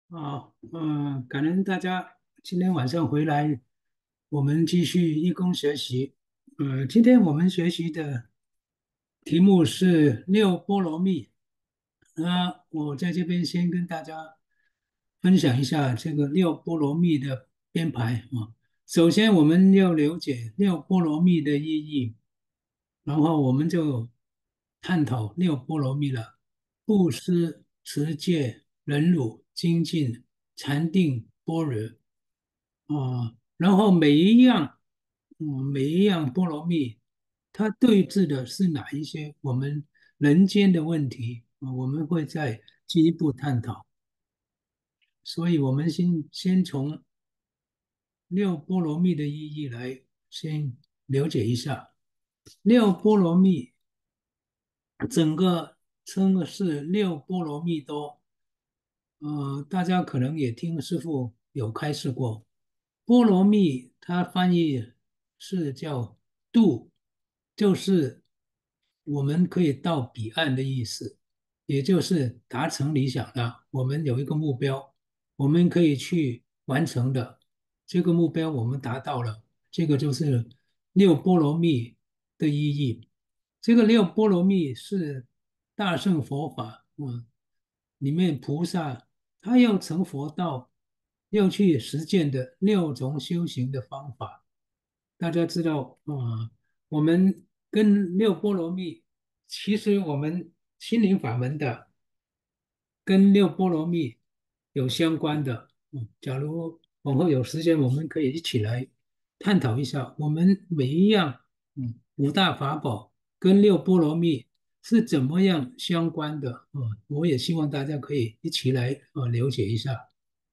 感恩大家今天晚上回来，我们继续义工学习。今天我们学习的题目是六波罗蜜。我在这边先跟大家分享一下这个六波罗蜜的编排啊。首先，我们要了解六波罗蜜的意义，然后我们就探讨六波罗蜜了：布施、持戒、忍辱、精进、禅定、般若。然后每一样波罗蜜，它对治的是哪一些我们人间的问题我们会再进一步探讨。所以，我们先从六波罗蜜的意义来先了解一下。六波罗蜜整个称的是六波罗蜜多。大家可能也听师傅有开示过，波罗蜜它翻译是叫渡，就是我们可以到彼岸的意思，也就是达成理想了。我们有一个目标，我们可以去完成的，这个目标我们达到了，这个就是六波罗蜜的意义。这个六波罗蜜是大乘佛法，里面菩萨他要成佛道，要去实践的六种修行的方法。大家知道我们跟六波罗蜜，其实我们心灵法门的跟六波罗蜜有相关的。假如往后有时间，我们可以一起来探讨一下，我们每一样五大法宝跟六波罗蜜是怎么样相关的我也希望大家可以一起来了解一下。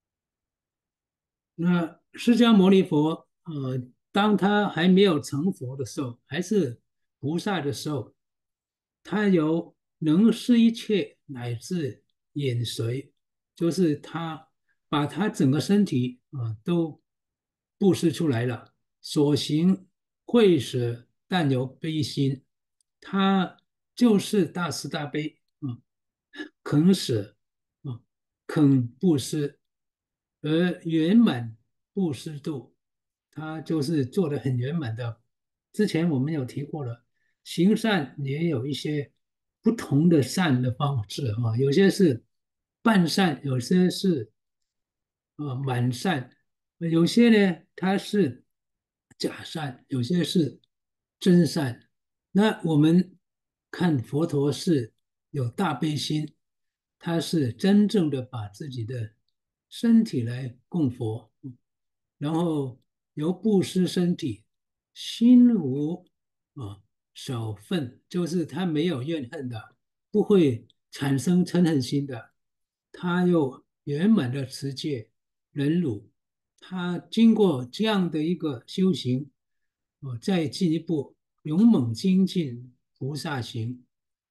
那释迦牟尼佛，当他还没有成佛的时候，还是菩萨的时候，他有能施一切乃至眼随，就是他把他整个身体都布施出来了，所行会舍但有悲心，他就是大慈大悲肯舍肯布施，而圆满布施度，它就是做的很圆满的。之前我们有提过了，行善也有一些不同的善的方式有些是半善，有些是满善，有些呢它是假善，有些是真善。那我们看佛陀是有大悲心，他是真正的把自己的身体来供佛，然后由布施身体，心无啊少愤，就是他没有怨恨的，不会产生嗔恨心的，他又圆满的持戒忍辱，他经过这样的一个修行，再进一步勇猛精进菩萨行，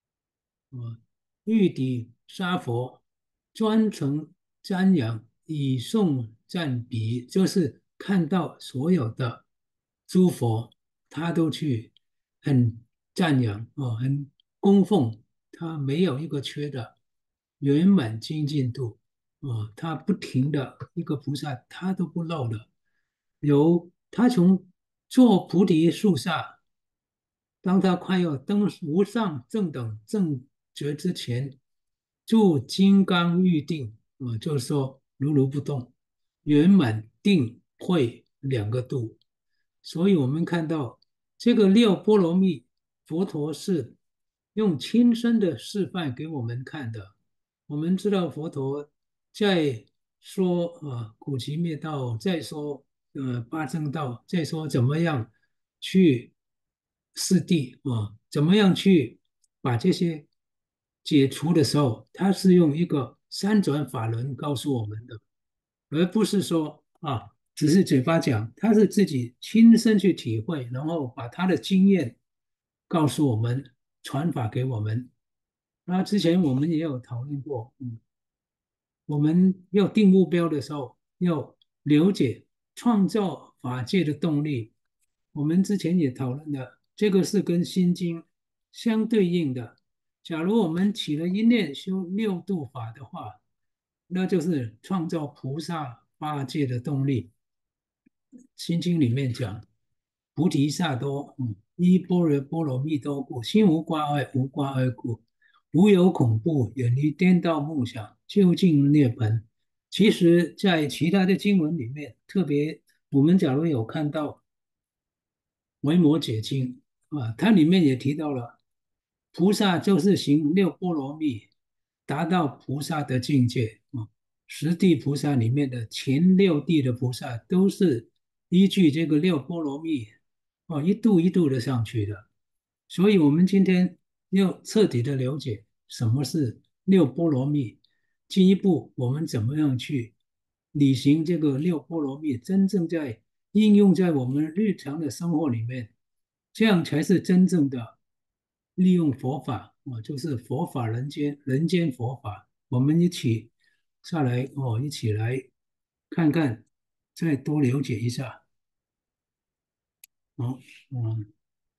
欲抵杀佛，专程瞻仰，以颂赞彼，就是看到所有的诸佛，他都去很赞扬很供奉，他没有一个缺的，圆满精进度他不停的一个菩萨，他都不漏的，他从做菩提树下。当他快要登无上正等正觉之前，住金刚玉定，就是说如如不动，圆满定慧两个度。所以我们看到这个六波罗蜜，佛陀是用亲身的示范给我们看的。我们知道佛陀在说苦集灭道，再说八正道，再说怎么样去四谛怎么样去把这些解除的时候，他是用一个三转法轮告诉我们的，而不是说只是嘴巴讲，他是自己亲身去体会，然后把他的经验告诉我们，传法给我们。那之前我们也有讨论过，我们要定目标的时候，要了解创造法界的动力。我们之前也讨论了，这个是跟心经相对应的。假如我们起了一念修六度法的话， 那就是创造菩萨八戒的动力。心经里面讲，菩提萨埵，依般若波罗蜜多故，心无挂碍，无挂碍故，无有恐怖，远离颠倒梦想，究竟涅槃。其实，在其他的经文里面，特别我们假如有看到维摩诘经它里面也提到了，菩萨就是行六波罗蜜，达到菩萨的境界十地菩萨里面的前六地的菩萨都是依据这个六波罗蜜一度一度的上去的。所以，我们今天要彻底的了解什么是六波罗蜜，进一步我们怎么样去履行这个六波罗蜜，真正在应用在我们日常的生活里面，这样才是真正的利用佛法就是佛法人间，人间佛法。我们一起下来一起来看看，再多了解一下。好，嗯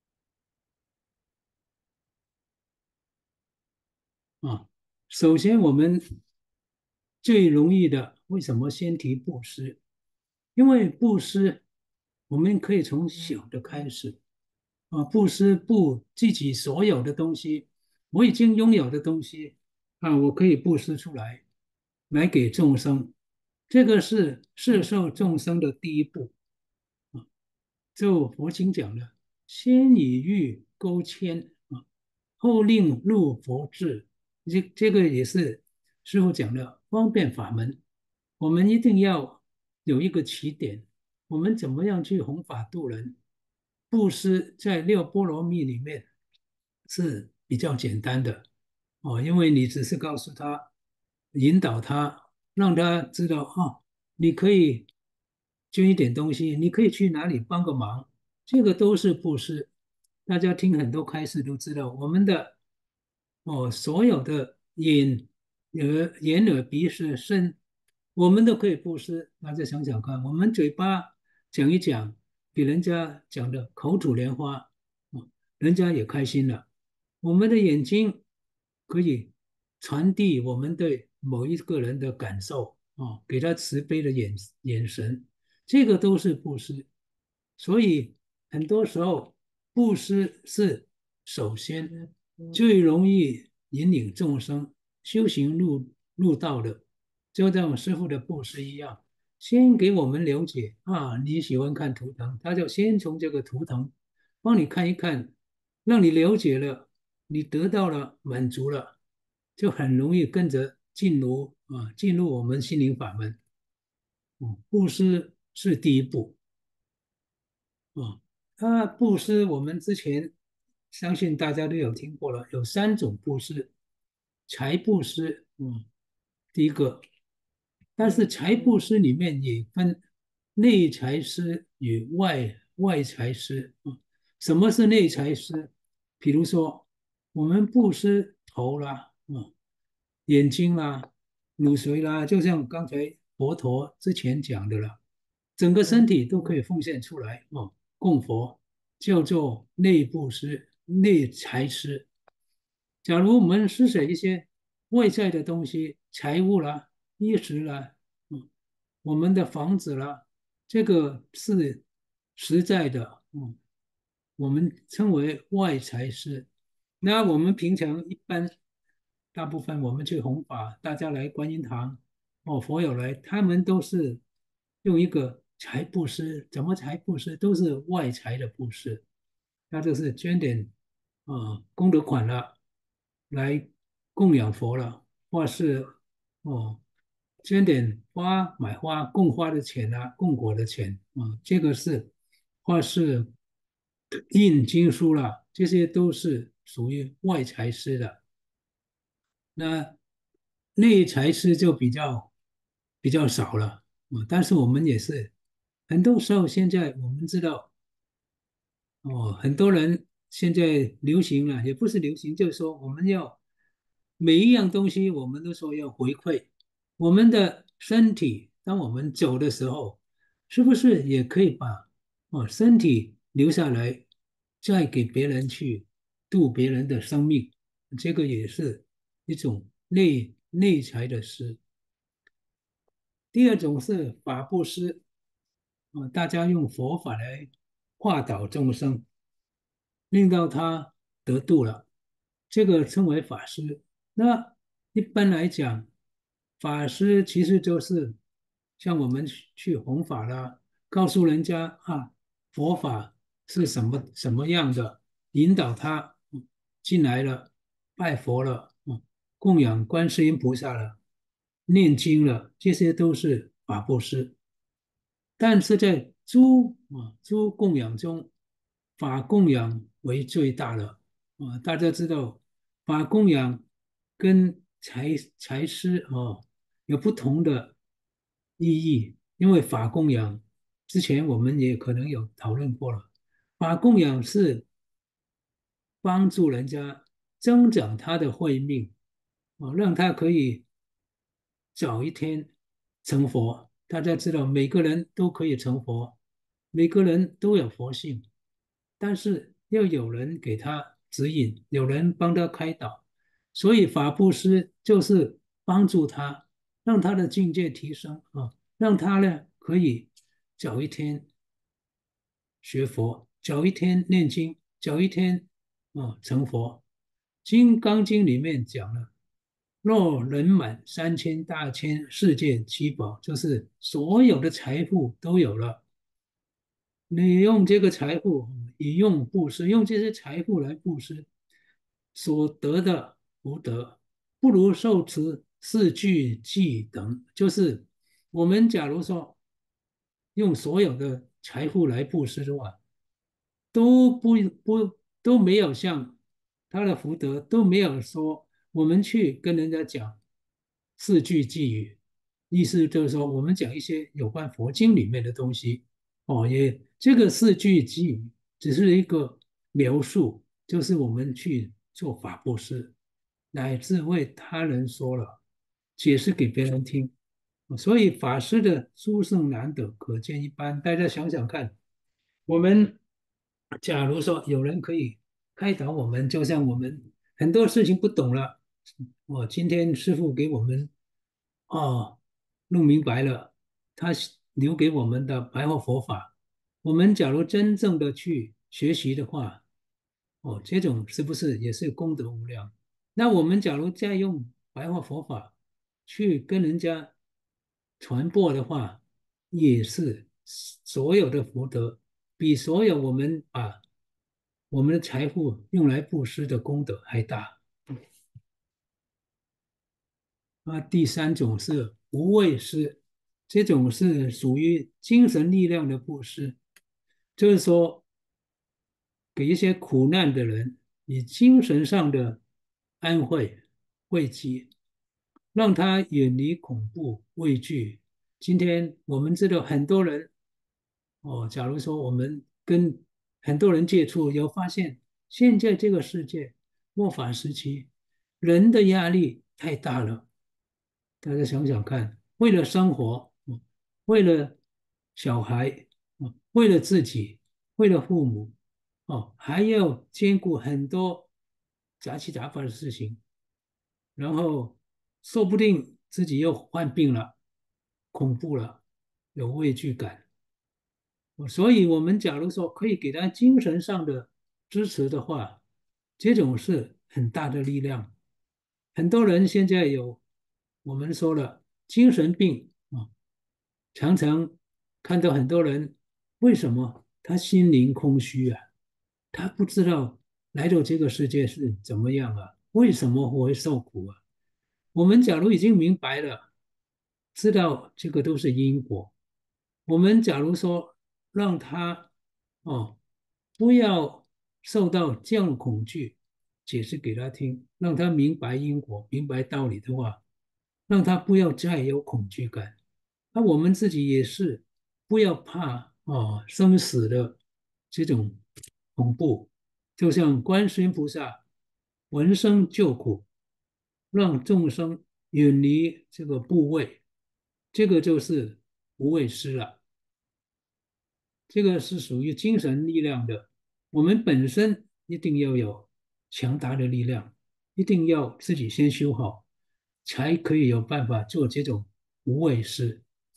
首先我们最容易的，为什么先提布施？因为布施，我们可以从小的开始布施布自己所有的东西，我已经拥有的东西我可以布施出来，来给众生，这个是摄受众生的第一步就佛经讲的，先以欲钩牵后令入佛智，这个也是师父讲的方便法门。我们一定要有一个起点，我们怎么样去弘法度人？布施在六波罗蜜里面是比较简单的因为你只是告诉他，引导他，让他知道你可以捐一点东西，你可以去哪里帮个忙，这个都是布施。大家听很多开示都知道，我们的所有的眼耳鼻舌身，我们都可以布施。大家想想看，我们嘴巴讲一讲，给人家讲的口吐莲花，人家也开心了。我们的眼睛可以传递我们对某一个人的感受给他慈悲的眼神，这个都是布施。所以很多时候，布施是首先最容易引领众生修行入道的，就像师父的布施一样，先给我们了解你喜欢看图腾，他就先从这个图腾帮你看一看，让你了解了，你得到了满足了，就很容易跟着进入我们心灵法门。布施是第一步。布施我们之前相信大家都有听过了，有三种布施，财布施，第一个，但是财布施里面也分内财施与外财施什么是内财施？比如说我们布施头啦，眼睛啦、乳髓啦，就像刚才佛陀之前讲的了，整个身体都可以奉献出来供佛，叫做内布施、内财施。假如我们施舍一些外在的东西，财物啦、衣食啦，我们的房子啦，这个是实在的，我们称为外财施。那我们平常一般，大部分我们去弘法，大家来观音堂，佛友来，他们都是用一个财布施，怎么财布施都是外财的布施，那就是捐点功德款了，来供养佛了，或是哦捐点花买花供花的钱供果的钱这个是或是印经书啦，这些都是属于外财师的。那内财师就比较少了但是我们也是很多时候，现在我们知道很多人现在流行了，也不是流行，就是说我们要每一样东西，我们都说要回馈我们的身体。当我们走的时候，是不是也可以把身体留下来，再给别人去度别人的生命？这个也是一种内财的事。 第二种是法布施，大家用佛法来化导众生，令到他得度了，这个称为法师。那一般来讲，法师其实就是像我们去弘法啦，告诉人家啊，佛法是什么样的，引导他进来了，拜佛了，供养观世音菩萨了，念经了，这些都是法布施。但是在诸供养中，法供养为最大的大家知道，法供养跟财施有不同的意义，因为法供养之前我们也可能有讨论过了，法供养是帮助人家增长他的慧命让他可以早一天成佛。大家知道，每个人都可以成佛，每个人都有佛性，但是要有人给他指引，有人帮他开导。所以法布施就是帮助他，让他的境界提升让他呢可以早一天学佛，早一天念经，早一天成佛。《金刚经》里面讲了，若人满3000大千世界七宝，就是所有的财富都有了，你用这个财富以用布施，用这些财富来布施，所得的福德，不如受持四句偈等。就是我们假如说用所有的财富来布施的话，都没有像他的福德都没有说我们去跟人家讲四句偈语，意思就是说我们讲一些有关佛经里面的东西这个四句偈语只是一个描述，就是我们去做法布施，乃至为他人说了，解释给别人听。所以法师的殊胜难得，可见一斑。大家想想看，我们假如说有人可以开导我们，就像我们很多事情不懂了，今天师傅给我们哦弄明白了，他留给我们的白话佛法，我们假如真正的去学习的话，这种是不是也是功德无量？那我们假如再用白话佛法去跟人家传播的话，也是所有的福德比所有我们把我们的财富用来布施的功德还大。第三种是无畏施，这种是属于精神力量的布施，就是说给一些苦难的人以精神上的安慰藉，让他远离恐怖畏惧。今天我们知道很多人假如说我们跟很多人接触，有发现现在这个世界末法时期，人的压力太大了。大家想想看，为了生活，为了小孩，为了自己，为了父母，还要兼顾很多杂七杂八的事情，然后说不定自己又患病了，恐怖了，有畏惧感。所以，我们假如说可以给他精神上的支持的话，这种是很大的力量。很多人现在有我们说了精神病常常看到很多人，为什么他心灵空虚啊？他不知道来到这个世界是怎么样啊？为什么我会受苦啊？我们假如已经明白了，知道这个都是因果，我们假如说让他哦不要受到这样的恐惧，解释给他听，让他明白因果、明白道理的话，让他不要再有恐惧感。那我们自己也是不要怕生死的这种恐怖，就像观世音菩萨闻声救苦，让众生远离这个部位，这个就是无畏施了。这个是属于精神力量的。我们本身一定要有强大的力量，一定要自己先修好，才可以有办法做这种无畏施。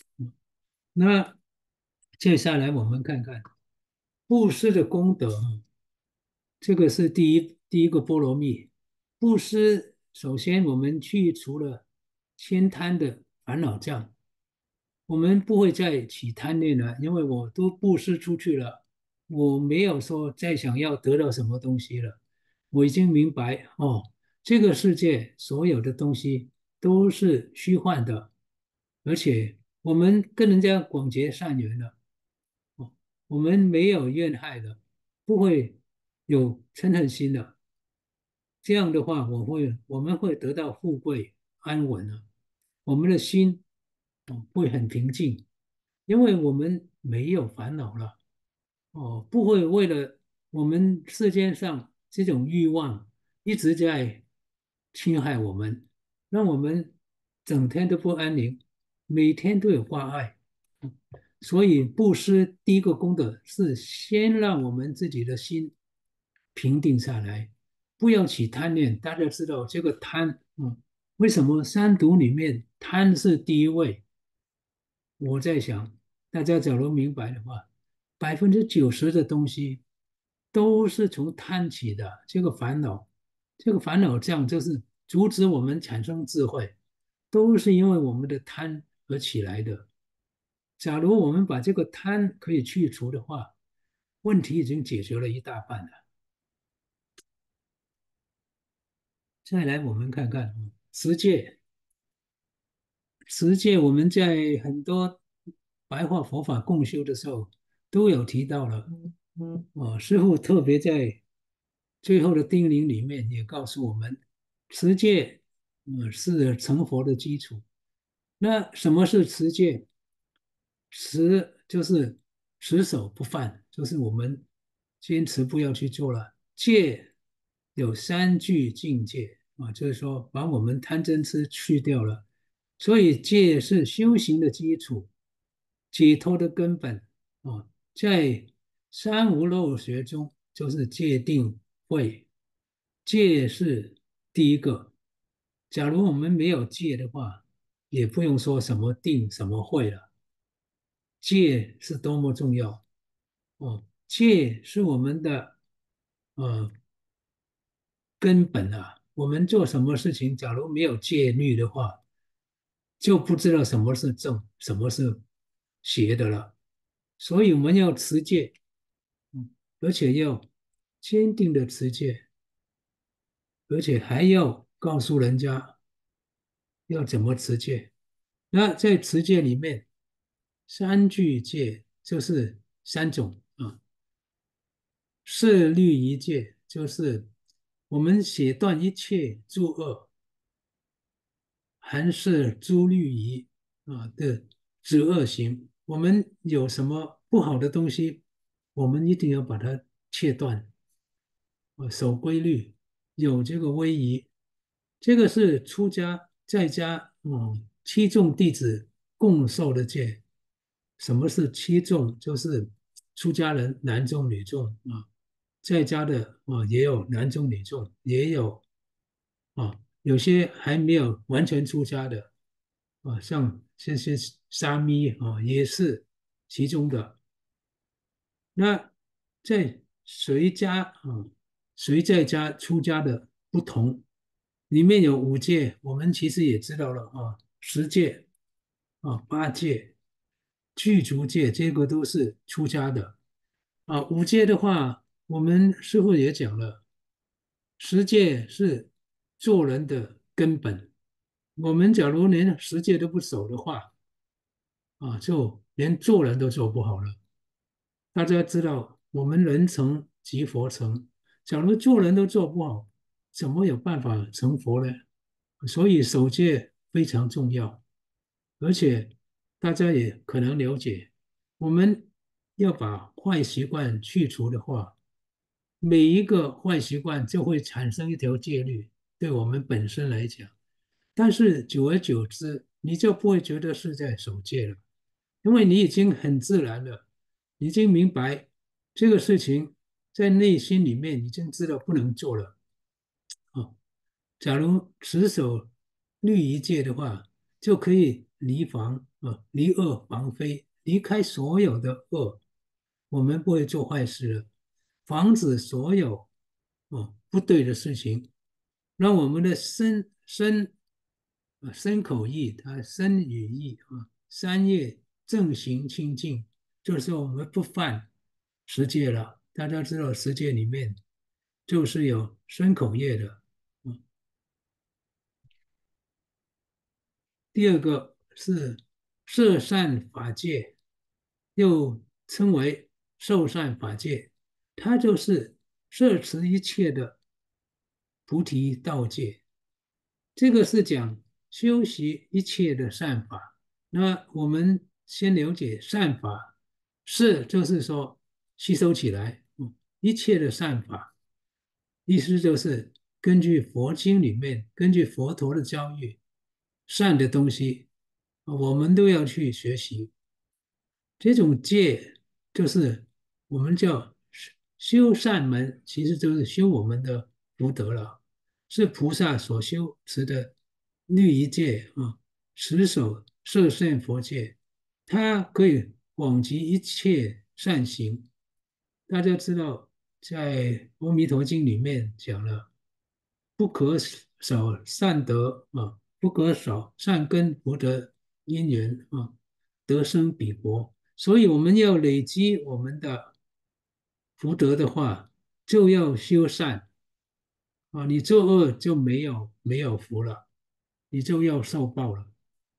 那接下来我们看看布施的功德啊，这个是第一个波罗蜜。布施，首先我们去除了悭贪的烦恼障，我们不会再起贪念了，因为我都布施出去了，我没有说再想要得到什么东西了。我已经明白哦，这个世界所有的东西都是虚幻的，而且我们跟人家广结善缘了，哦，我们没有怨害的，不会有嗔恨心的。这样的话，我们会得到富贵安稳啊，我们的心会很平静，因为我们没有烦恼了。不会为了我们世间上这种欲望一直在侵害我们，让我们整天都不安宁，每天都有挂碍。所以布施第一个功德是先让我们自己的心平定下来，不要起贪念。大家知道这个贪，为什么三毒里面贪是第一位？我在想，大家假如明白的话，90%的东西都是从贪起的。这个烦恼障就是阻止我们产生智慧，都是因为我们的贪而起来的。假如我们把这个贪可以去除的话，问题已经解决了一大半了。再来，我们看看持戒。持戒我们在很多白话佛法共修的时候都有提到了。师父特别在最后的叮咛里面也告诉我们，持戒，是成佛的基础。那什么是持戒？持就是持守不犯，就是我们坚持不要去做了。戒有三句境界就是说把我们贪嗔痴去掉了，所以戒是修行的基础，解脱的根本在三无漏学中，就是戒定慧，戒是第一个。假如我们没有戒的话，也不用说什么定什么慧了。戒是多么重要戒是我们的呃根本啊。我们做什么事情，假如没有戒律的话，就不知道什么是正，什么是邪的了。所以我们要持戒，而且要坚定的持戒，而且还要告诉人家要怎么持戒。那在持戒里面，三句戒就是三种摄律仪戒就是我们写断一切诸恶，含摄诸律仪的止恶行。我们有什么不好的东西，我们一定要把它切断，守规律，有这个威仪。这个是出家在家七众弟子共受的戒。什么是七众？就是出家人男众女众在家的也有男众女众，也有有些还没有完全出家的像这些沙弥也是其中的。那在随在家出家的不同，里面有五戒，我们其实也知道了10戒8戒、具足戒，这个都是出家的五戒的话，我们师傅也讲了，10戒是做人的根本。我们假如连10戒都不守的话就连做人都做不好了。大家知道，我们人成即佛成，假如做人都做不好，怎么有办法成佛呢？所以守戒非常重要，而且大家也可能了解，我们要把坏习惯去除的话，每一个坏习惯就会产生一条戒律，对我们本身来讲，但是久而久之，你就不会觉得是在守戒了。因为你已经很自然了，已经明白这个事情在内心里面已经知道不能做了假如持守律仪戒的话，就可以离恶防非， 离开所有的恶，我们不会做坏事了，防止所有不对的事情，让我们的身口意，它身语意三业正行清净，就是说我们不犯十戒了。大家知道十戒里面就是有身口业的。嗯，第二个是摄善法界，又称为受善法界，它就是摄持一切的菩提道界。这个是讲修习一切的善法。那我们先了解善法，是就是说吸收起来，一切的善法，意思就是根据佛经里面，根据佛陀的教育，善的东西，我们都要去学习。这种戒就是我们叫修善门，其实就是修我们的福德了，是菩萨所修持的律仪戒持守摄现佛戒，它可以广集一切善行。大家知道，在《阿弥陀经》里面讲了，不可少善德不可少善根福德因缘得生彼国。所以我们要累积我们的福德的话，就要修善你作恶就没有福了，你就要受报了。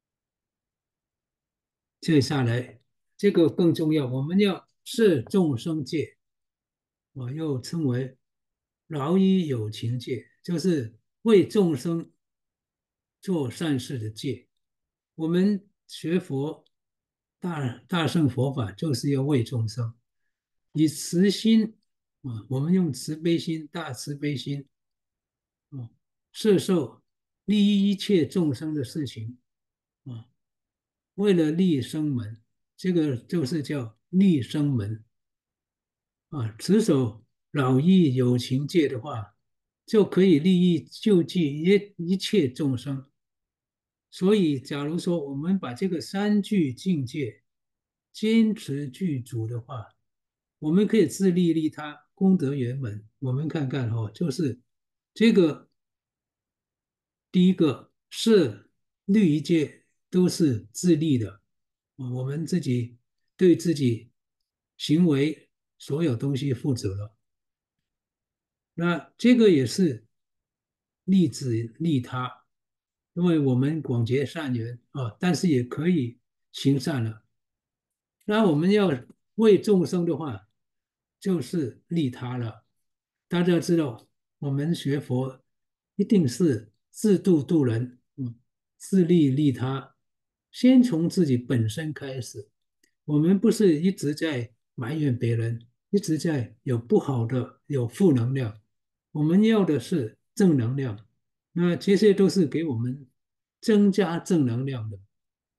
接下来这个更重要，我们要视众生戒又称为饶益有情戒，就是为众生做善事的戒。我们学佛大乘佛法，就是要为众生，以慈心我们用慈悲心、大慈悲心摄受利益一切众生的事情啊，为了利生门，这个就是叫利生门持守老义有情戒的话，就可以利益救济一切众生。所以，假如说我们把这个三句境界坚持具足的话，我们可以自利利他，功德圆满。我们看看就是这个第一个是律仪戒都是自利的我们自己对自己行为所有东西负责了。那这个也是利己利他，因为我们广结善缘但是也可以行善了。那我们要为众生的话，就是利他了。大家知道，我们学佛一定是自度度人，自利利他，先从自己本身开始。我们不是一直在埋怨别人，一直在有不好的、有负能量。我们要的是正能量，那这些都是给我们增加正能量的。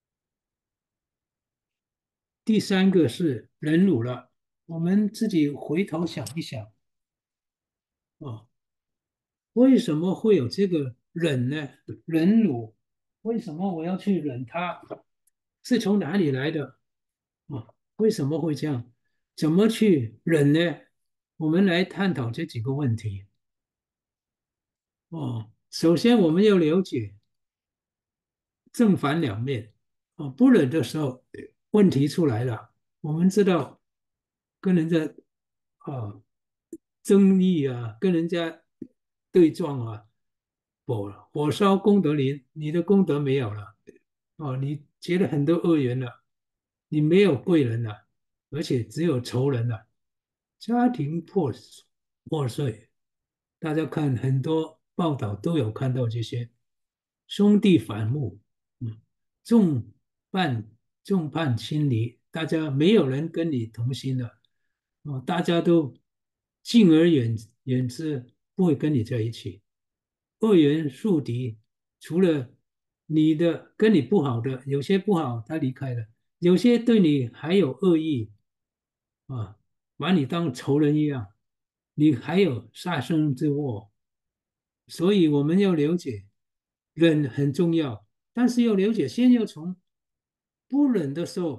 第三个是忍辱了，我们自己回头想一想哦，为什么会有这个忍呢？忍辱，为什么我要去忍它？是从哪里来的？为什么会这样？怎么去忍呢？我们来探讨这几个问题。首先我们要了解正反两面。不忍的时候，问题出来了。我们知道跟人家啊争议跟人家对撞火烧功德林，你的功德没有了你结了很多恶缘了，你没有贵人了，而且只有仇人了，家庭破碎。大家看很多报道都有看到这些兄弟反目，众叛众叛亲离，大家没有人跟你同心了大家都敬而远之，不会跟你在一起。恶缘树敌，除了跟你不好的，有些不好他离开了，有些对你还有恶意把你当仇人一样，你还有杀生之祸。所以我们要了解忍很重要，但是要了解，先要从不忍的时候，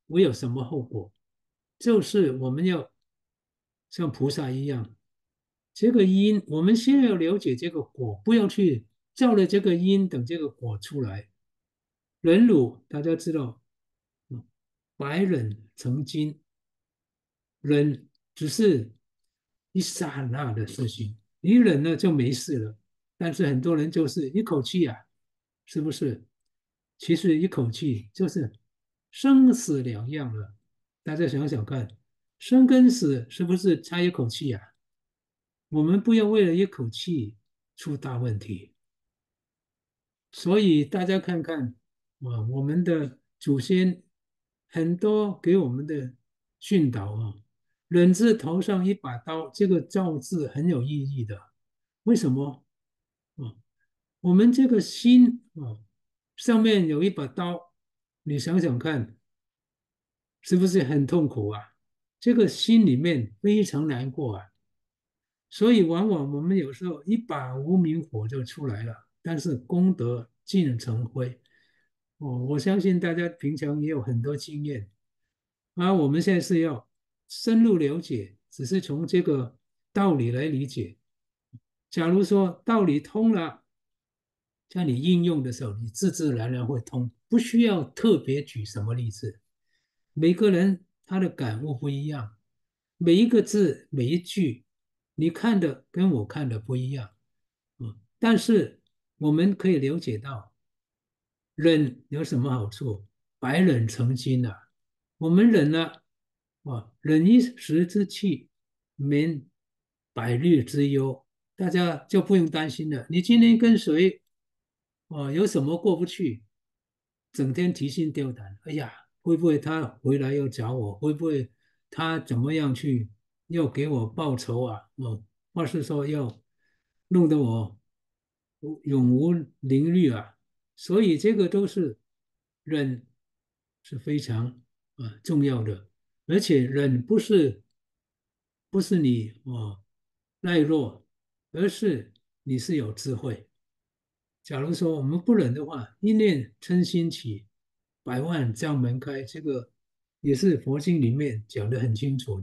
会有什么后果？就是我们要像菩萨一样，这个因，我们先要了解这个果，不要去照了这个因，等这个果出来。忍辱大家知道，百忍成金，忍只是一刹那的事情，你忍了就没事了。但是很多人就是一口气啊，是不是？其实一口气就是生死两样了。大家想想看，生跟死是不是差一口气啊？我们不要为了一口气出大问题。所以大家看看，我们的祖先很多给我们的训导啊，忍字头上一把刀，这个造字很有意义的。为什么？啊，我们这个心上面有一把刀，你想想看，是不是很痛苦啊？这个心里面非常难过啊。所以往往我们有时候一把无名火就出来了，但是功德尽成灰。我相信大家平常也有很多经验，而我们现在是要深入了解，只是从这个道理来理解。假如说道理通了，在你应用的时候，你自自然然会通，不需要特别举什么例子。每个人他的感悟不一样，每一个字每一句，你看的跟我看的不一样。但是我们可以了解到，忍有什么好处？百忍成金啊！我们忍了，忍一时之气，免百日之忧，大家就不用担心了。你今天跟谁，有什么过不去，整天提心吊胆，哎呀，会不会他回来又找我？会不会他怎么样去要给我报仇啊？或是说要弄得我永无宁日啊？所以这个都是忍是非常重要的，而且忍不是你懦弱，而是你是有智慧。假如说我们不忍的话，一念嗔心起，百万将门开，这个也是佛经里面讲得很清楚的。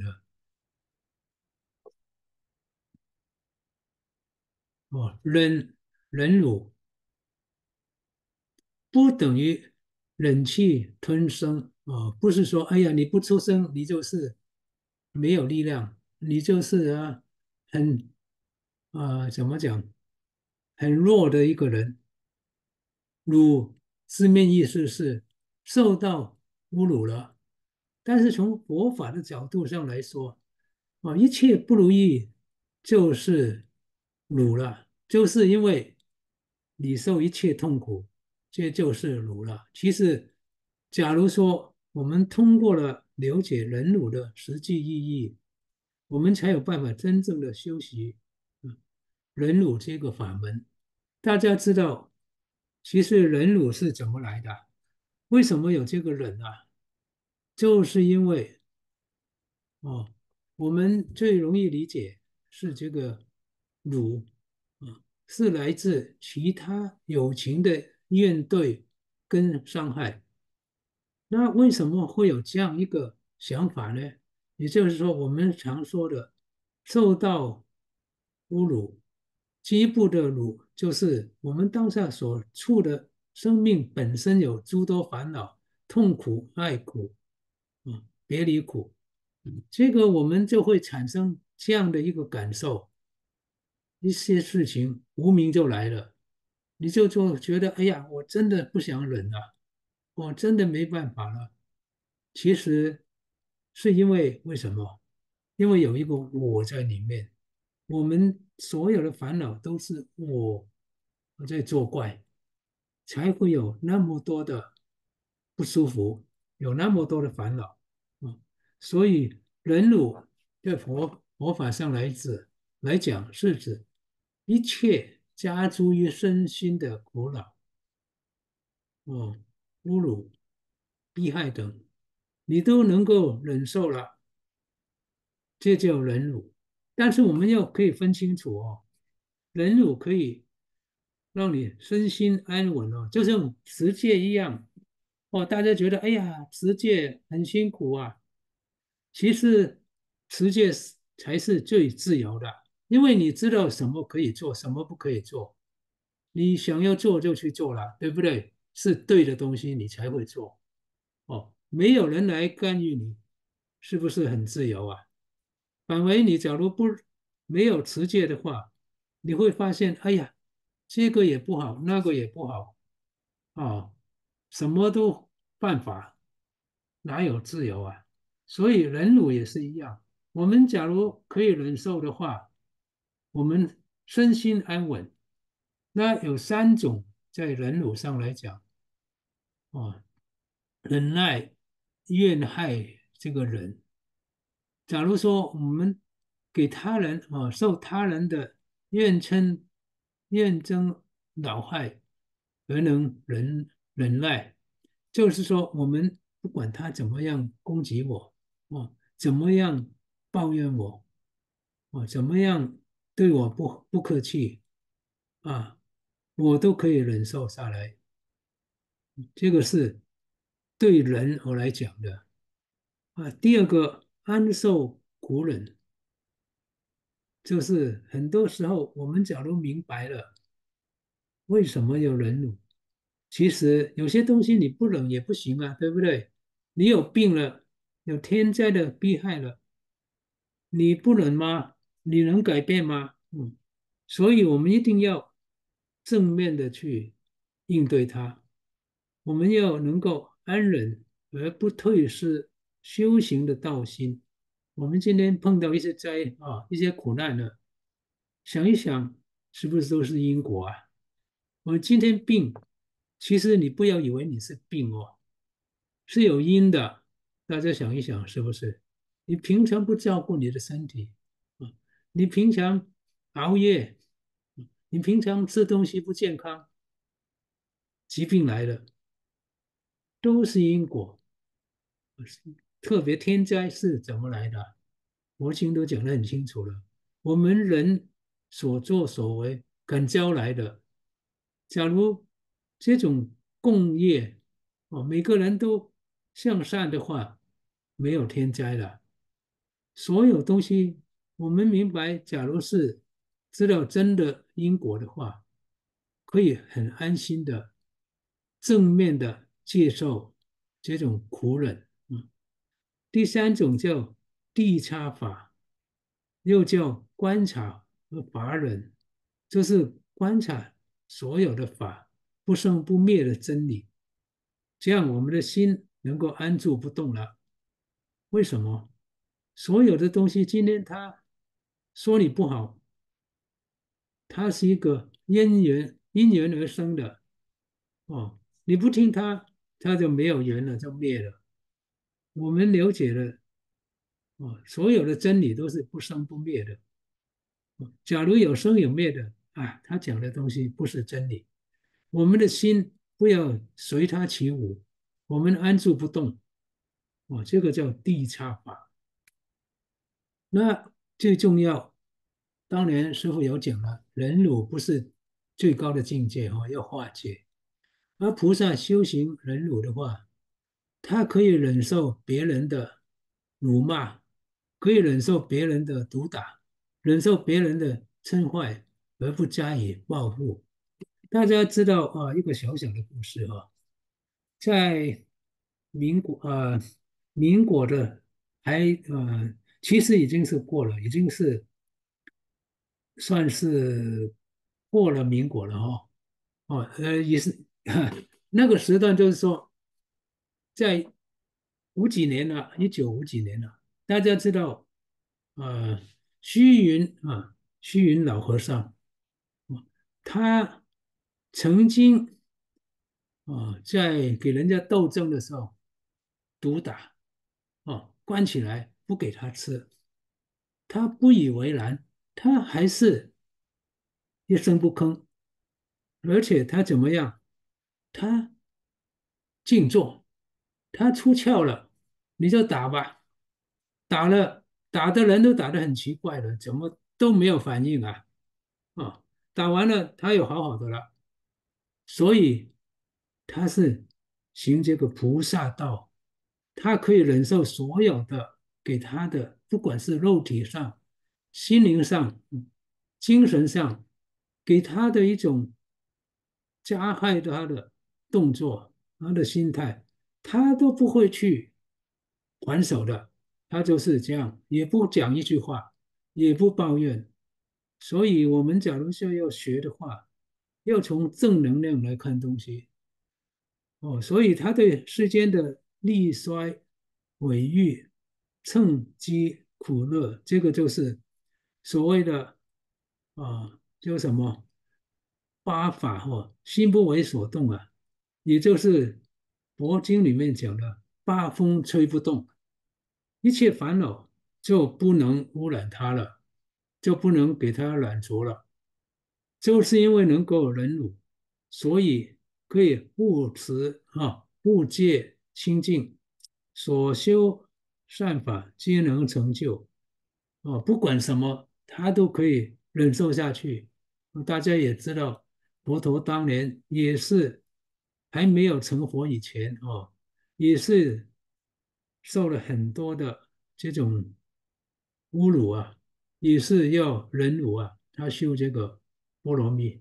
忍辱不等于忍气吞声不是说哎呀你不出声，你就是没有力量，你就是很怎么讲，很弱的一个人。辱字面意思是受到侮辱了，但是从佛法的角度上来说，一切不如意就是辱了，就是因为你受一切痛苦，这就是辱了。其实，假如说我们通过了了解忍辱的实际意义，我们才有办法真正的修习忍辱这个法门。大家知道，其实忍辱是怎么来的？为什么有这个忍啊？就是因为我们最容易理解是这个辱是来自其他友情的怨怼跟伤害。那为什么会有这样一个想法呢？也就是说，我们常说的受到侮辱，进一步的辱，就是我们当下所处的生命本身有诸多烦恼、痛苦、爱苦，别离苦，这个我们就会产生这样的一个感受，一些事情无名就来了，你就觉得，哎呀，我真的不想忍了，我真的没办法了。其实是因为为什么？因为有一个我在里面，我们所有的烦恼都是我在作怪，才会有那么多的不舒服，有那么多的烦恼。所以忍辱在佛法上来讲，是指一切加诸于身心的苦恼，侮辱、逼害等，你都能够忍受了，这叫忍辱。但是我们要可以分清楚忍辱可以让你身心安稳就像持戒一样， 哦，大家觉得哎呀，持戒很辛苦啊。其实持戒才是最自由的，因为你知道什么可以做，什么不可以做，你想要做就去做了，对不对？是对的东西你才会做。哦，没有人来干预你，是不是很自由啊？反为你假如不没有持戒的话，你会发现，哎呀，这个也不好，那个也不好，啊，什么都犯法，哪有自由啊？所以忍辱也是一样。我们假如可以忍受的话，我们身心安稳。那有三种在忍辱上来讲，啊，忍耐、怨害这个人。假如说我们给他人受他人的怨嗔、怨憎、恼害而能忍耐，就是说我们不管他怎么样攻击我，怎么样抱怨我，怎么样对我不客气啊，我都可以忍受下来。这个是对人而来讲的啊。第二个，安受苦忍。就是很多时候我们假如明白了为什么要忍辱，其实有些东西你不忍也不行啊，对不对？你有病了，有天灾的逼害了，你不忍吗？你能改变吗？所以我们一定要正面的去应对它，我们要能够安忍而不退失修行的道心。我们今天碰到一些灾啊，一些苦难呢，想一想，是不是都是因果啊？我今天病，其实你不要以为你是病哦，是有因的。大家想一想，是不是？你平常不照顾你的身体啊，你平常熬夜，你平常吃东西不健康，疾病来了，都是因果。特别天灾是怎么来的？佛经都讲得很清楚了。我们人所作所为感招来的。假如这种共业每个人都向善的话，没有天灾了。所有东西我们明白，假如是知道真的因果的话，可以很安心的正面的接受这种苦忍。第三种叫地差法，又叫观察和法忍，这是观察所有的法不生不灭的真理，这样我们的心能够安住不动了。为什么？所有的东西今天他说你不好，它是一个因缘而生的你不听他，他就没有缘了，就灭了。我们了解了所有的真理都是不生不灭的。假如有生有灭的啊，他讲的东西不是真理。我们的心不要随他起舞，我们安住不动这个叫地差法。那最重要，当年师傅有讲了，忍辱不是最高的境界要化解。而菩萨修行忍辱的话，他可以忍受别人的辱骂，可以忍受别人的毒打，忍受别人的嗔坏，而不加以报复。大家知道一个小小的故事在民国民国的还其实已经是过了，已经是算是过了民国了也是那个时段，就是说在五几年了，1950几年了，大家知道呃虚云老和尚他曾经在给人家斗争的时候毒打关起来不给他吃，他不以为然，他还是一声不吭，而且他怎么样？他静坐，他出窍了，你就打吧，打了打的人都打得很奇怪了，怎么都没有反应啊？打完了他又好好的了，所以他是行这个菩萨道，他可以忍受所有的给他的，不管是肉体上、心灵上、精神上，给他的一种加害他的动作、他的心态，他都不会去还手的，他就是这样，也不讲一句话，也不抱怨。所以，我们假如说要学的话，要从正能量来看东西。哦，所以他对世间的利衰、毁誉、乘机、苦乐，这个就是所谓的叫什么八法心不为所动啊，也就是佛经里面讲的八风吹不动，一切烦恼就不能污染它了，就不能给它染着了。就是因为能够忍辱，所以可以不持不戒清净，所修善法皆能成就。不管什么，他都可以忍受下去。大家也知道，佛陀当年也是还没有成佛以前也是受了很多的这种侮辱啊，也是要忍辱啊，他修这个波罗蜜。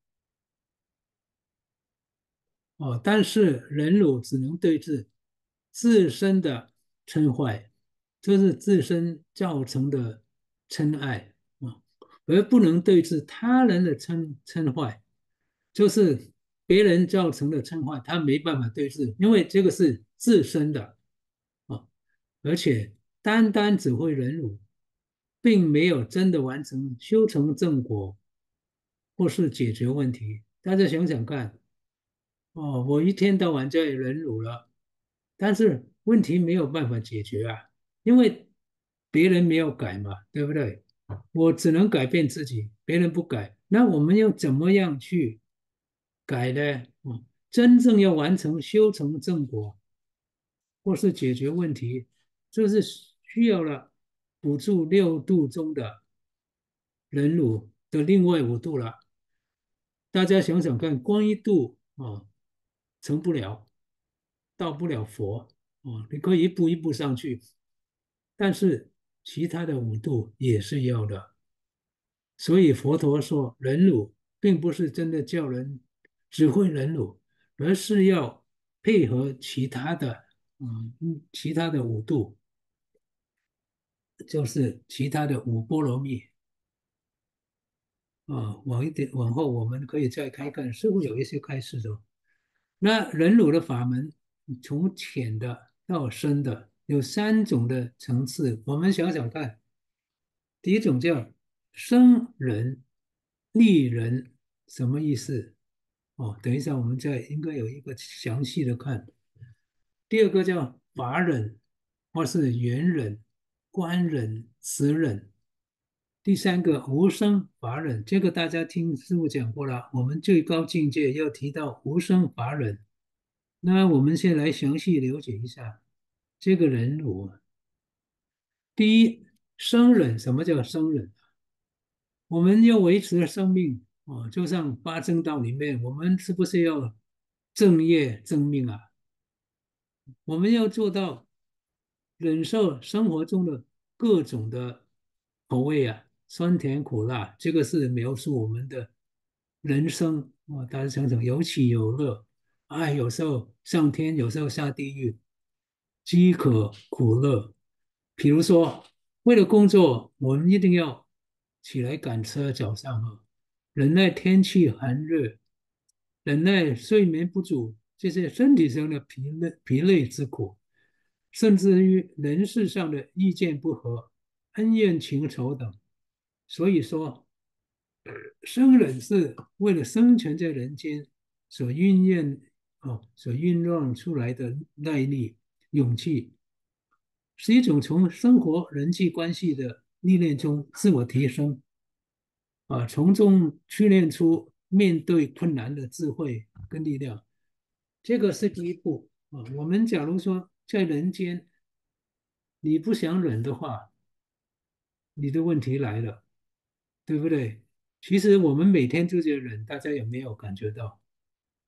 但是忍辱只能对治自身的嗔坏，这是自身造成的嗔爱而不能对治他人的嗔坏，就是别人造成的嗔坏，他没办法对治，因为这个是自身的啊，而且单单只会忍辱，并没有真的完成修成正果或是解决问题。大家想想看，我一天到晚在忍辱了，但是问题没有办法解决啊，因为别人没有改嘛，对不对？我只能改变自己，别人不改，那我们要怎么样去改呢？真正要完成修成正果，或是解决问题，这是需要了补助六度中的忍辱的另外五度了。大家想想看，光一度成不了，到不了佛你可以一步一步上去，但是其他的五度也是要的。所以佛陀说，忍辱并不是真的叫人只会忍辱，而是要配合其他的五度，就是其他的五波罗蜜往一点往后我们可以再看一看，似乎有一些开示的。那忍辱的法门，从浅的到深的，有三种的层次。我们想想看，第一种叫生忍、利人，什么意思？等一下我们再应该有一个详细的看。第二个叫法忍，或是圆忍、观忍、慈忍。第三个无生法忍，这个大家听师傅讲过了。我们最高境界要提到无生法忍。那我们先来详细了解一下这个忍辱啊。第一，生忍，什么叫生忍？我们要维持生命就像八正道里面，我们是不是要正业正命啊？我们要做到忍受生活中的各种的口味啊，酸甜苦辣，这个是描述我们的人生大家想想，有起有落，有时候上天，有时候下地狱，饥渴苦乐。比如说，为了工作，我们一定要起来赶车，早上忍耐天气寒热，忍耐睡眠不足，这些身体上的疲累之苦，甚至于人事上的意见不合、恩怨情仇等。所以说，生忍是为了生存在人间所所酝酿出来的耐力、勇气，是一种从生活人际关系的历练中自我提升从中训练出面对困难的智慧跟力量。这个是第一步我们假如说在人间，你不想忍的话，你的问题来了，对不对？其实我们每天就在忍，大家有没有感觉到？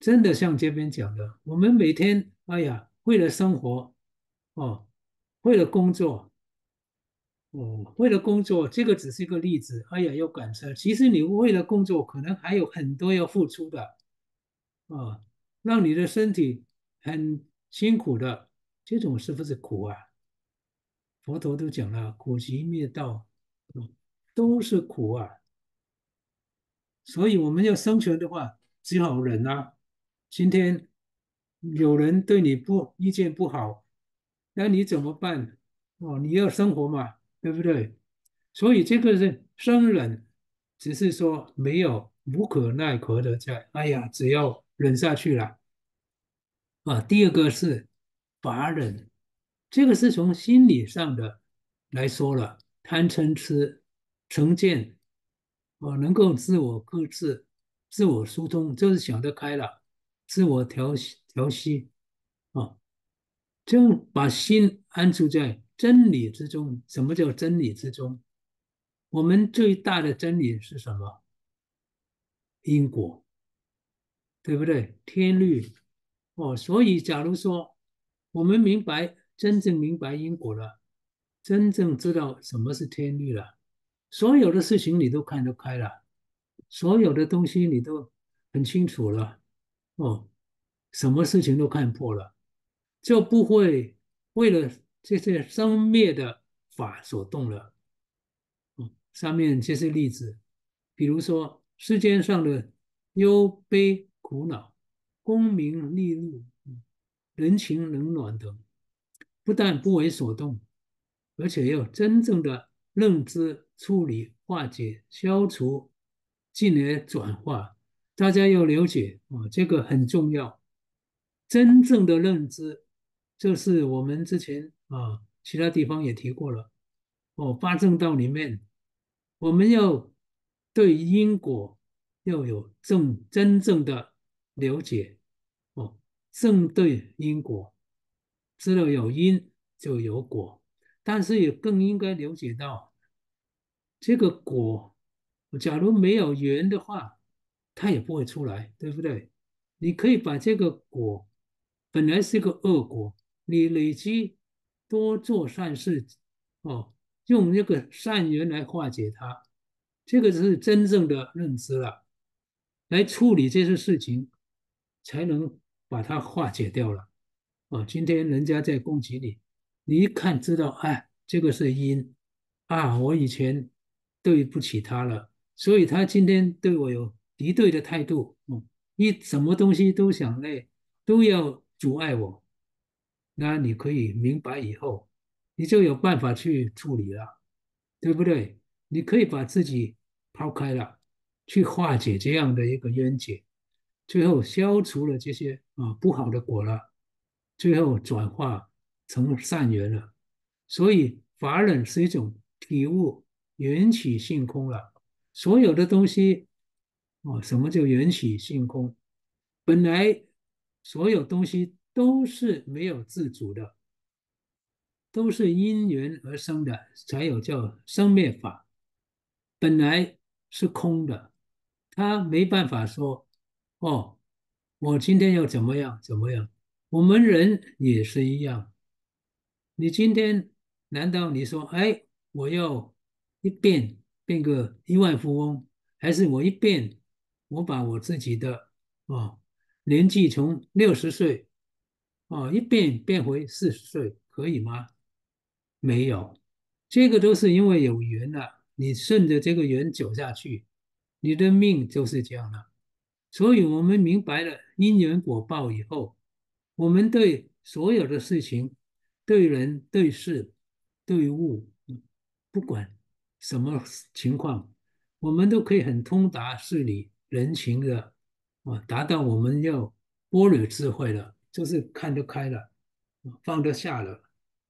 真的像这边讲的，我们每天，哎呀，为了生活，哦，为了工作，哦，为了工作，这个只是一个例子。哎呀，要赶车，其实你为了工作，可能还有很多要付出的，啊，让你的身体很辛苦的，这种是不是苦啊？佛陀都讲了，苦集灭道，都是苦啊。所以我们要生存的话，只好忍啊。今天有人对你意见不好，那你怎么办？哦，你要生活嘛，对不对？所以这个是生忍，只是说没有无可奈何的在，哎呀，只要忍下去了啊。第二个是法忍，这个是从心理上的来说了，贪嗔痴成见，能够自我克制、自我疏通，就是想得开了，自我调息啊，就把心安住在真理之中。什么叫真理之中？我们最大的真理是什么？因果，对不对？天律哦，所以假如说我们真正明白因果了，真正知道什么是天律了，所有的事情你都看得开了，所有的东西你都很清楚了，哦，什么事情都看破了，就不会为了这些生灭的法所动了。上面这些例子，比如说世间上的忧悲苦恼、功名利禄、人情冷暖等，不但不为所动，而且要真正的认知、处理、化解、消除，进而转化。大家要了解啊，这个很重要。真正的认知，这是我们之前其他地方也提过了。八正道里面，我们要对因果要有真正的了解。正对因果，知道有因就有果，但是也更应该了解到这个果，假如没有缘的话，它也不会出来，对不对？你可以把这个果本来是个恶果，你累积多做善事，哦，用那个善缘来化解它，这个是真正的认知了，来处理这些事情，才能把它化解掉了。今天人家在攻击你，你一看知道，哎，这个是因啊，我以前对不起他了，所以他今天对我有敌对的态度，什么东西都想都要阻碍我，那你可以明白以后，你就有办法去处理了，对不对？你可以把自己抛开了，去化解这样的一个冤结，最后消除了这些不好的果了，最后转化成善缘了。所以法忍是一种体悟缘起性空了。所有的东西什么叫缘起性空？本来所有东西都是没有自主的，都是因缘而生的，才有叫生灭法。本来是空的，他没办法说哦，我今天要怎么样怎么样。我们人也是一样，你今天难道你说，哎，我要变个亿万富翁，还是我我把我自己的哦年纪从60岁一变回40岁，可以吗？没有，这个都是因为有缘了，你顺着这个缘走下去，你的命就是这样了。所以，我们明白了因缘果报以后，我们对所有的事情、对人、对事、对物，不管什么情况，我们都可以很通达事理、人情的达到我们要般若智慧了，就是看得开了，放得下了，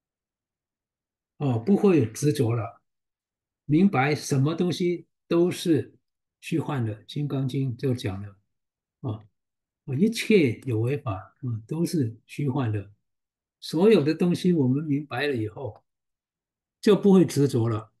不会执着了。明白什么东西都是虚幻的，《金刚经》就讲了啊，一切有为法，都是虚幻的。所有的东西我们明白了以后，就不会执着了，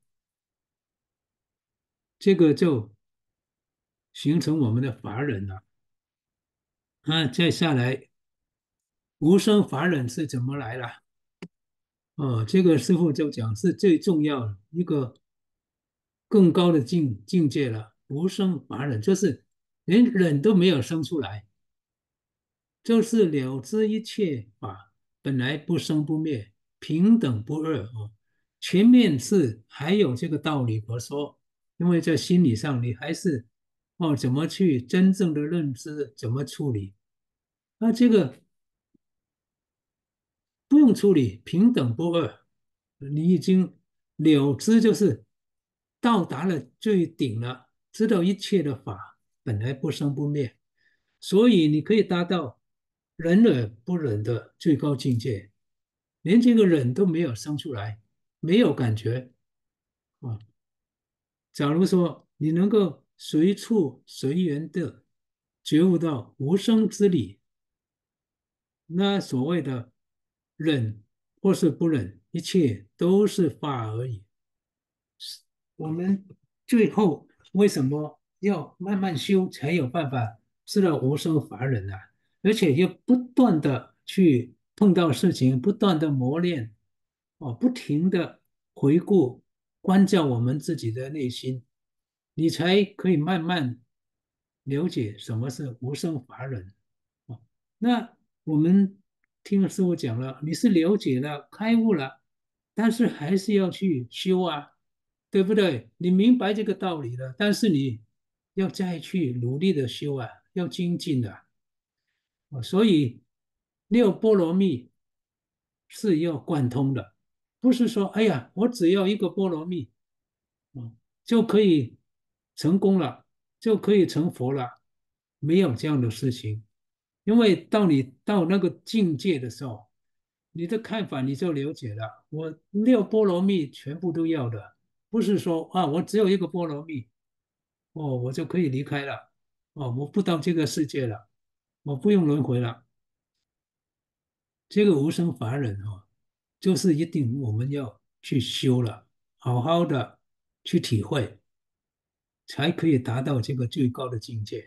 这个就形成我们的法忍了。 再下来，无生法忍是怎么来了？这个师傅就讲是最重要的一个更高的境界了。无生法忍就是连忍都没有生出来，就是了知一切法本来不生不灭，平等不二哦。前面是还有这个道理可说，因为在心理上你还是怎么去真正的认知，怎么处理？那这个不用处理，平等不二，你已经了知，就是到达了最顶了，知道一切的法本来不生不灭，所以你可以达到忍而不忍的最高境界，连这个忍都没有生出来，没有感觉啊。假如说你能够随处随缘的觉悟到无生之理，那所谓的忍或是不忍，一切都是法而已。我们最后为什么要慢慢修，才有办法知道无生法忍啊？而且要不断的去碰到事情，不断的磨练，不停的回顾、关照我们自己的内心，你才可以慢慢了解什么是无生法忍。那我们听师傅讲了，你是了解了、开悟了，但是还是要去修啊，对不对？你明白这个道理了，但是你要再去努力的修啊，要精进的所以六波罗蜜是要贯通的，不是说哎呀，我只要一个波罗蜜，就可以成功了，就可以成佛了，没有这样的事情。因为到你到那个境界的时候，你的看法你就了解了。我六波罗蜜全部都要的，不是说啊，我只有一个波罗蜜，我就可以离开了，我不到这个世界了，我不用轮回了。这个无生法忍就是一定我们要去修了，好好的去体会，才可以达到这个最高的境界。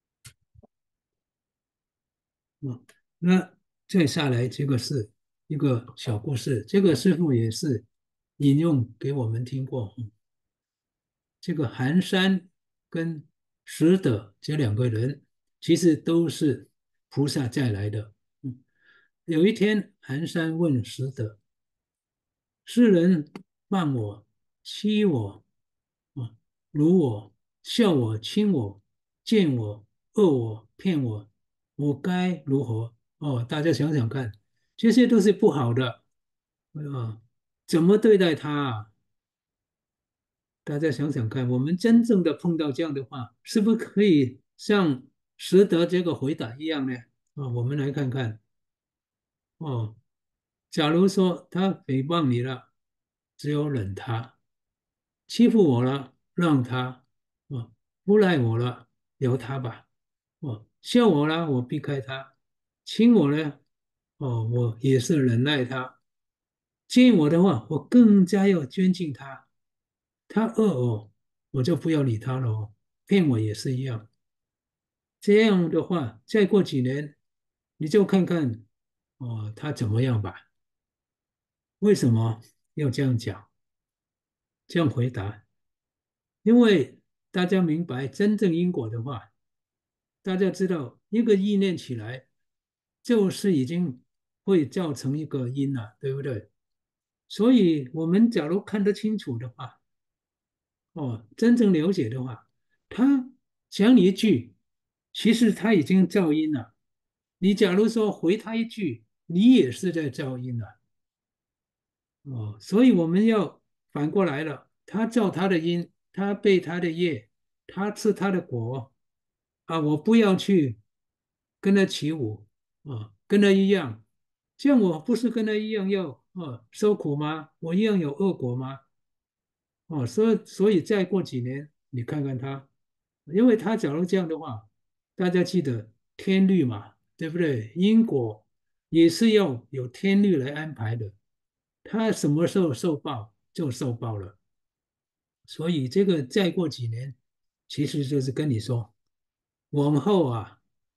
那再下来，这个是一个小故事，这个师傅也是引用给我们听过。这个寒山跟拾得这两个人，其实都是菩萨再来的。有一天，寒山问拾得：世人骂我、欺我、啊，辱我、笑我、轻我、贱我、恶我、骗我，我该如何？大家想想看，这些都是不好的怎么对待他啊？大家想想看，我们真正的碰到这样的话，是不是可以像实德这个回答一样呢？我们来看看哦。假如说他诽谤你了，只有忍他；欺负我了，让他；不赖我了，由他吧；笑我了，我避开他；亲我呢，我也是忍耐他；见我的话，我更加要尊敬他。他恶我就不要理他了骗我也是一样。这样的话，再过几年，你就看看他怎么样吧。为什么要这样讲？这样回答？因为大家明白真正因果的话，大家知道一个意念起来，就是已经会造成一个因了，对不对？所以，我们假如看得清楚的话，真正了解的话，他讲你一句，其实他已经造因了。你假如说回他一句，你也是在造因了。所以我们要反过来了，他造他的因，他背他的业，他吃他的果我不要去跟他起舞跟他一样，这样我不是跟他一样要受苦吗？我一样有恶果吗？所以再过几年，你看看他，因为他假如这样的话，大家记得天律嘛，对不对？因果也是要有天律来安排的，他什么时候受报就受报了。所以这个再过几年，其实就是跟你说，往后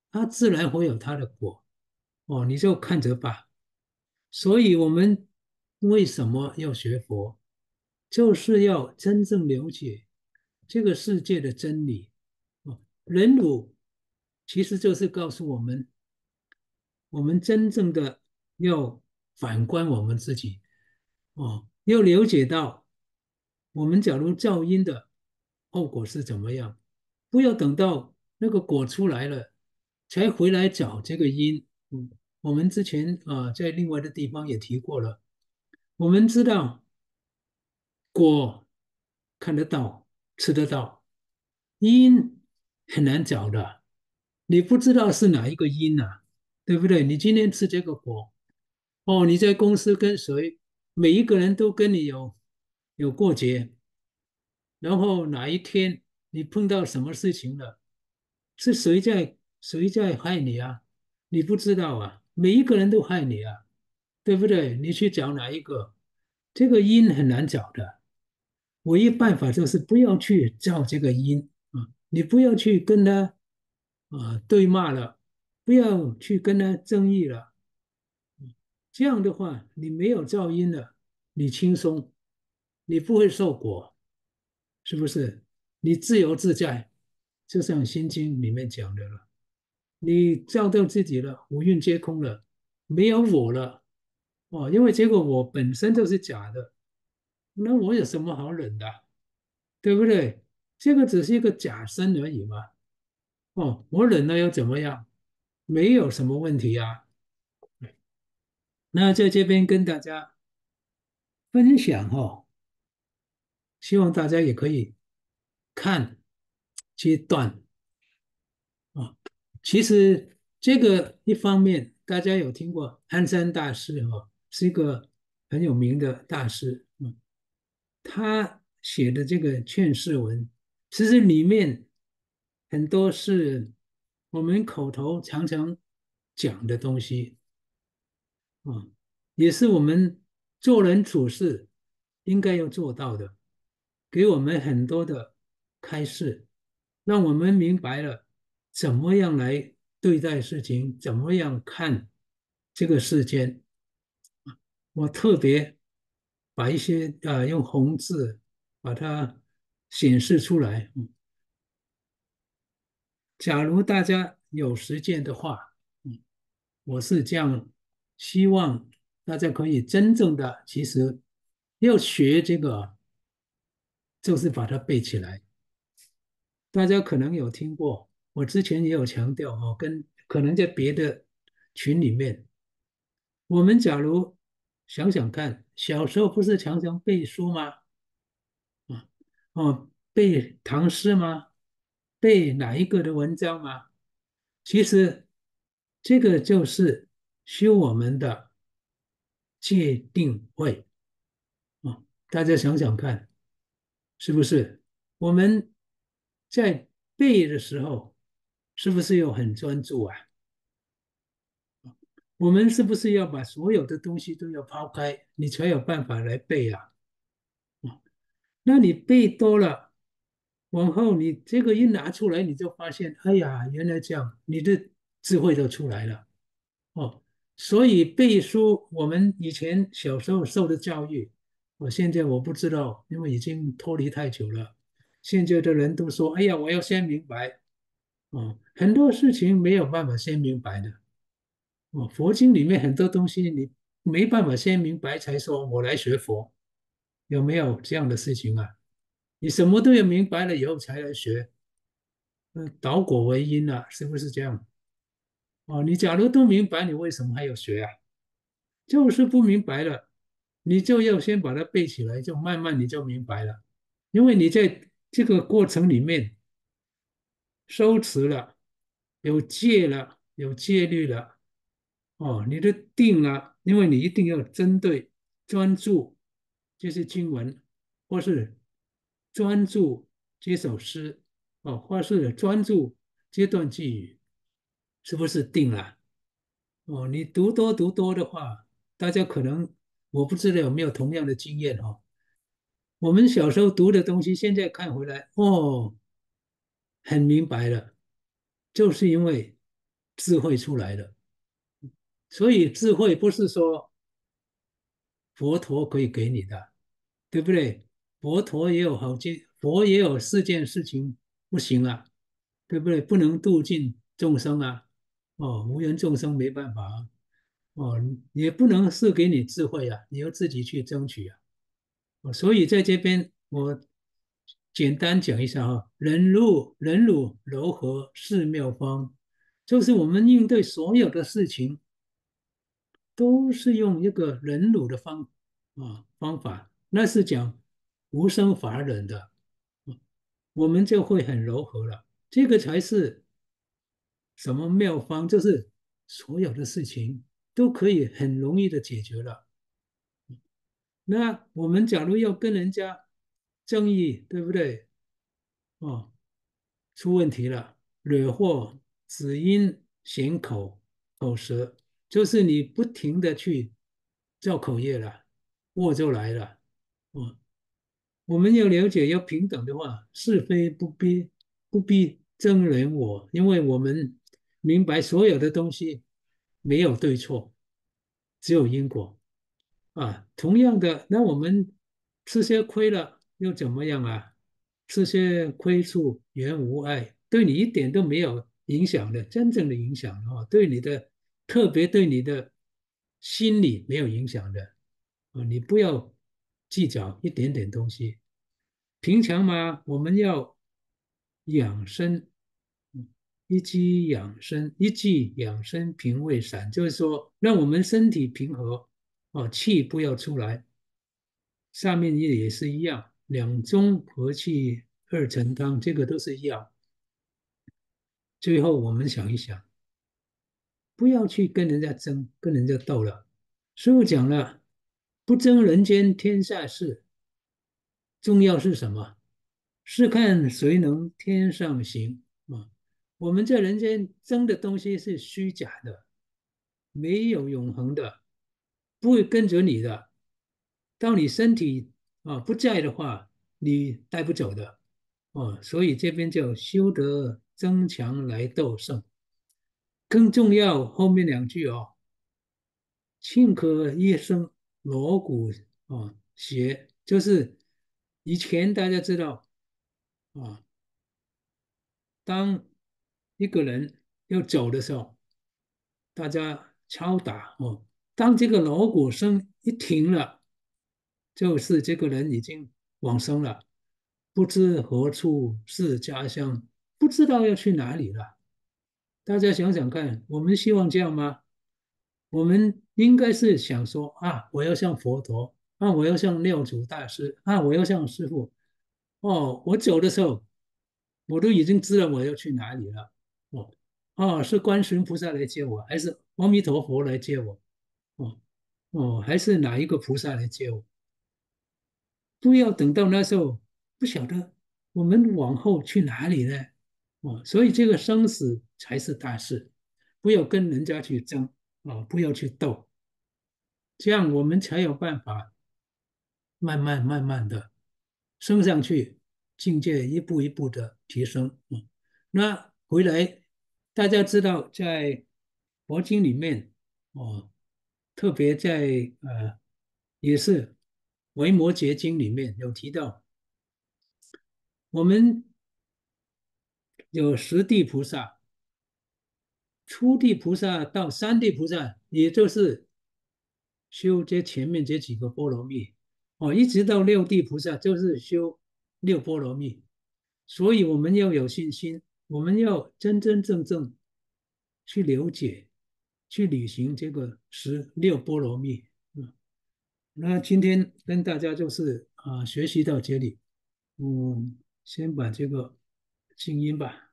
它自然会有它的果。哦，你就看着吧。所以，我们为什么要学佛？就是要真正了解这个世界的真理。哦，忍辱其实就是告诉我们，我们真正的要反观我们自己。哦，要了解到我们假如造因的后果是怎么样，不要等到那个果出来了才回来找这个因。我们之前在另外的地方也提过了，我们知道果看得到、吃得到，因很难找的，你不知道是哪一个因呐、对不对？你今天吃这个果，哦，你在公司跟谁，每一个人都跟你有过节，然后哪一天你碰到什么事情了，是谁在害你啊？你不知道啊，每一个人都害你啊，对不对？你去找哪一个，这个因很难找的。唯一办法就是不要去造这个因啊，你不要去跟他对骂了，不要去跟他争议了。这样的话，你没有噪音了，你轻松，你不会受果，是不是？你自由自在，就像《心经》里面讲的了。你照到自己了，五蕴皆空了，没有我了。哦，因为这个我本身就是假的，那我有什么好忍的？对不对？这个只是一个假身而已嘛。哦，我忍了又怎么样？没有什么问题啊。那在这边跟大家分享哦，希望大家也可以看阶段啊。其实这个一方面，大家有听过鞍山大师哈，是一个很有名的大师。他写的这个劝世文，其实里面很多是我们口头常常讲的东西啊，也是我们做人处事应该要做到的，给我们很多的开示，让我们明白了怎么样来对待事情，怎么样看这个世间。我特别把一些用红字把它显示出来。假如大家有时间的话，我是这样希望大家可以真正的，其实要学这个，就是把它背起来。大家可能有听过，我之前也有强调哦，跟可能在别的群里面，我们假如想想看，小时候不是常常背书吗？啊，背唐诗吗？背哪一个的文章吗？其实这个就是修我们的界定位啊。大家想想看，是不是？我们在背的时候，是不是要很专注啊？我们是不是要把所有的东西都要抛开，你才有办法来背啊？那你背多了，往后你这个一拿出来，你就发现，哎呀，原来这样，你的智慧都出来了。哦，所以背书，我们以前小时候受的教育，我现在我不知道，因为已经脱离太久了。现在的人都说，哎呀，我要先明白。哦，很多事情没有办法先明白的。哦，佛经里面很多东西你没办法先明白才说我来学佛，有没有这样的事情啊？你什么都要明白了以后才来学，导果为因啊，是不是这样？哦，你假如都明白，你为什么还要学啊？就是不明白了，你就要先把它背起来，就慢慢你就明白了。因为你在这个过程里面收持了，有戒了，有戒律了，哦，你的定了，因为你一定要针对专注这些经文，或是专注这首诗，哦，或是专注这段寄语，是不是定了？哦，你读多的话，大家可能我不知道有没有同样的经验哦。我们小时候读的东西，现在看回来，哦，很明白了，就是因为智慧出来的。所以智慧不是说佛陀可以给你的，对不对？佛陀也有好件，佛也有4件事情不行啊，对不对？不能度尽众生啊，无缘众生没办法啊，也不能是给你智慧啊，你要自己去争取啊。所以在这边我简单讲一下哈，忍辱柔和是妙方，就是我们应对所有的事情都是用一个忍辱的方法，那是讲无生法忍的，我们就会很柔和了。这个才是什么妙方，就是所有的事情都可以很容易的解决了。那我们假如要跟人家争议，对不对？哦，出问题了，惹祸只因咸口舌，就是你不停的去造口业了，祸就来了。哦，我们要了解，要平等的话，是非不必争人我，因为我们明白所有的东西没有对错，只有因果。同样的，那我们吃些亏了又怎么样啊？吃些亏处原无碍，对你一点都没有影响的，真正的影响对你的，特别对你的心理没有影响的你不要计较一点点东西。平常嘛，我们要养生，一鸡养生，一剂养生平胃散，就是说让我们身体平和气不要出来。下面也是一样，两中和气二陈汤，这个都是一样。最后我们想一想，不要去跟人家争，跟人家斗了。师傅讲了，不争人间天下事，重要是什么？是看谁能天上行啊！我们在人间争的东西是虚假的，没有永恒的，不会跟着你的。当你身体不在的话，你带不走的所以这边叫修德增强来斗胜。更重要后面2句庆可一生锣鼓协，就是以前大家知道啊，当一个人要走的时候，大家敲打当这个锣鼓声一停了，就是这个人已经往生了，不知何处是家乡，不知道要去哪里了。大家想想看，我们希望这样吗？我们应该是想说我要像佛陀我要像六祖大师我要像师父我走的时候，我都已经知道我要去哪里了是观世音菩萨来接我，还是阿弥陀佛来接我哦还是哪一个菩萨来接我？不要等到那时候不晓得我们往后去哪里呢所以这个生死才是大事，不要跟人家去争不要去斗。这样我们才有办法慢慢的升上去，境界一步一步的提升。那回来大家知道，在佛经里面哦，特别在也是维摩诘经里面有提到，我们有10地菩萨，初地菩萨到3地菩萨，也就是修这前面这几个波罗蜜一直到6地菩萨，就是修6波罗蜜。所以我们要有信心，我们要真真正正去了解，去履行这个16波罗蜜。那今天跟大家就是学习到这里，先把这个静音吧。